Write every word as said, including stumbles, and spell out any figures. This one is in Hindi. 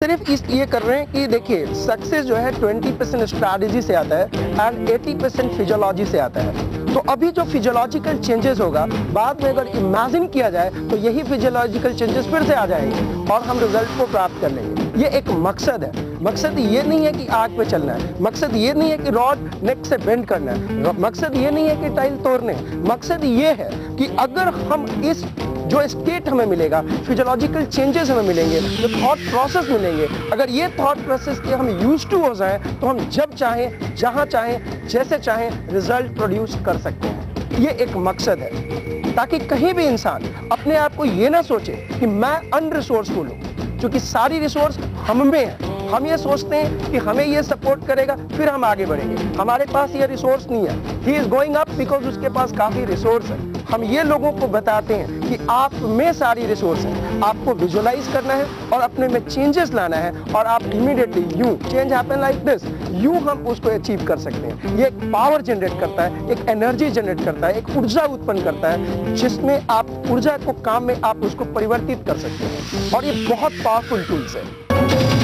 सिर्फ इस ये कर रहे हैं कि देखिए सक्सेस जो है ट्वेंटी परसेंट स्ट्रैटेजी से आता है एंड एटी परसेंट फिजियोलॉजी से आता है। तो अभी जो फिजियोलॉजिकल चेंजेस होगा बाद में अगर इमेजिन किया जाए तो यही फिजियोलॉजिकल चेंजेस फिर से आ जाएंगे और हम रिजल्ट को प्राप्त कर लेंगे। ये एक मकसद है। मकसद ये नहीं है कि आग पे चलना है, मकसद ये नहीं है कि रॉड नेक से बेंड करना है, मकसद ये नहीं है कि टाइल तोड़ने, मकसद ये है कि अगर हम इस जो स्टेट हमें मिलेगा, फिजियोलॉजिकल चेंजेस हमें मिलेंगे, जो थॉट प्रोसेस मिलेंगे, अगर ये थॉट प्रोसेस के हम यूज टू हो जाएं तो हम जब चाहें, जहां चाहें, जैसे चाहें रिजल्ट प्रोड्यूस कर सकते हैं। ये एक मकसद है ताकि कहीं भी इंसान अपने आप को ये ना सोचे कि मैं अनरिसोर्सफुल हूँ, क्योंकि सारी रिसोर्स हम में है। हम ये सोचते हैं कि हमें ये सपोर्ट करेगा फिर हम आगे बढ़ेंगे, हमारे पास ये रिसोर्स नहीं है। He is going up because उसके पास काफी रिसोर्स है। हम ये लोगों को बताते हैं कि आप में सारी रिसोर्स है, आपको विजुअलाइज करना है और अपने में चेंजेस लाना है और आप immediately you change happen like this, you हम उसको अचीव कर सकते हैं। ये एक पावर जनरेट करता है, एक एनर्जी जनरेट करता है, एक ऊर्जा उत्पन्न करता है जिसमें आप ऊर्जा को काम में आप उसको परिवर्तित कर सकते हैं और ये बहुत पावरफुल टूल्स है।